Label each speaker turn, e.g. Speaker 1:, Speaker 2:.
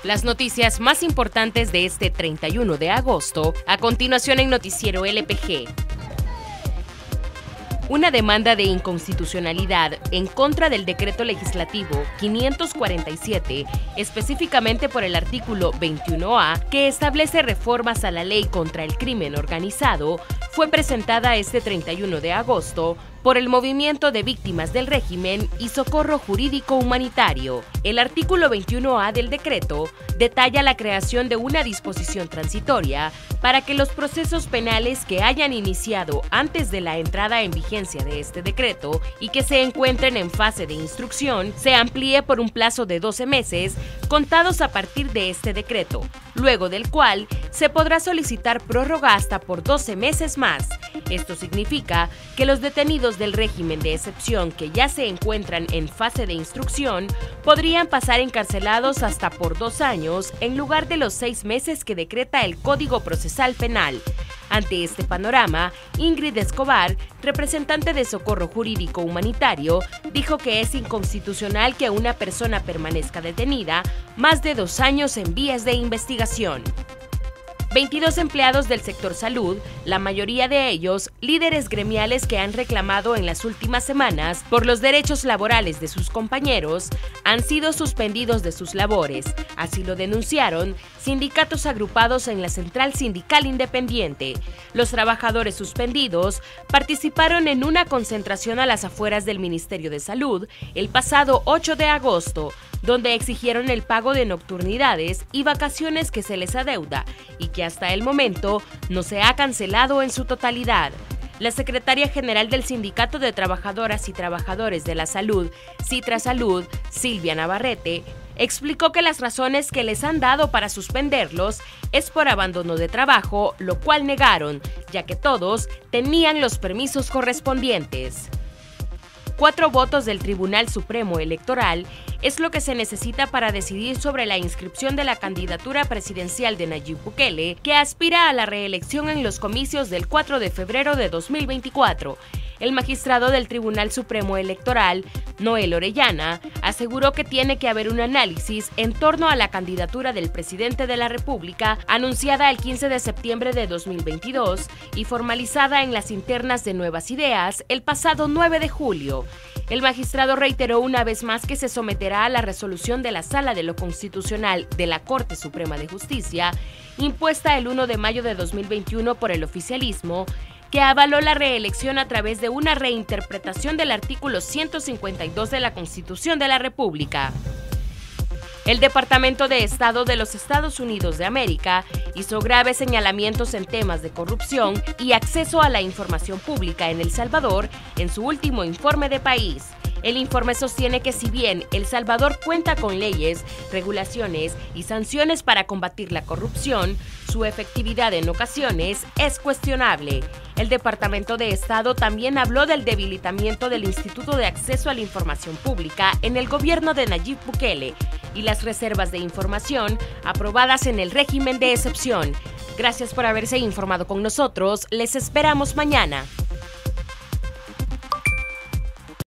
Speaker 1: Las noticias más importantes de este 31 de agosto, a continuación en Noticiero LPG. Una demanda de inconstitucionalidad en contra del decreto legislativo 547, específicamente por el artículo 21A, que establece reformas a la ley contra el crimen organizado, fue presentada este 31 de agosto por el Movimiento de Víctimas del Régimen y Socorro Jurídico Humanitario. El artículo 21A del decreto detalla la creación de una disposición transitoria para que los procesos penales que hayan iniciado antes de la entrada en vigencia de este decreto y que se encuentren en fase de instrucción se amplíe por un plazo de 12 meses contados a partir de este decreto, luego del cual se podrá solicitar prórroga hasta por 12 meses más. Esto significa que los detenidos del régimen de excepción que ya se encuentran en fase de instrucción podrían pasar encarcelados hasta por 2 años en lugar de los 6 meses que decreta el Código Procesal Penal. Ante este panorama, Ingrid Escobar, representante de Socorro Jurídico Humanitario, dijo que es inconstitucional que una persona permanezca detenida más de 2 años en vías de investigación. 22 empleados del sector salud, la mayoría de ellos líderes gremiales que han reclamado en las últimas semanas por los derechos laborales de sus compañeros, han sido suspendidos de sus labores. Así lo denunciaron sindicatos agrupados en la Central Sindical Independiente. Los trabajadores suspendidos participaron en una concentración a las afueras del Ministerio de Salud el pasado 8 de agosto, donde exigieron el pago de nocturnidades y vacaciones que se les adeuda y que hasta el momento no se ha cancelado en su totalidad. La secretaria general del Sindicato de Trabajadoras y Trabajadores de la Salud, Citra Salud, Silvia Navarrete, explicó que las razones que les han dado para suspenderlos es por abandono de trabajo, lo cual negaron, ya que todos tenían los permisos correspondientes. 4 votos del Tribunal Supremo Electoral es lo que se necesita para decidir sobre la inscripción de la candidatura presidencial de Nayib Bukele, que aspira a la reelección en los comicios del 4 de febrero de 2024. El magistrado del Tribunal Supremo Electoral, Noel Orellana, aseguró que tiene que haber un análisis en torno a la candidatura del presidente de la República, anunciada el 15 de septiembre de 2022 y formalizada en las internas de Nuevas Ideas el pasado 9 de julio. El magistrado reiteró una vez más que se someterá a la resolución de la Sala de lo Constitucional de la Corte Suprema de Justicia, impuesta el 1 de mayo de 2021 por el oficialismo, que avaló la reelección a través de una reinterpretación del artículo 152 de la Constitución de la República. El Departamento de Estado de los Estados Unidos de América hizo graves señalamientos en temas de corrupción y acceso a la información pública en El Salvador en su último informe de país. El informe sostiene que si bien El Salvador cuenta con leyes, regulaciones y sanciones para combatir la corrupción, su efectividad en ocasiones es cuestionable. El Departamento de Estado también habló del debilitamiento del Instituto de Acceso a la Información Pública en el gobierno de Nayib Bukele y las reservas de información aprobadas en el régimen de excepción. Gracias por haberse informado con nosotros. Les esperamos mañana.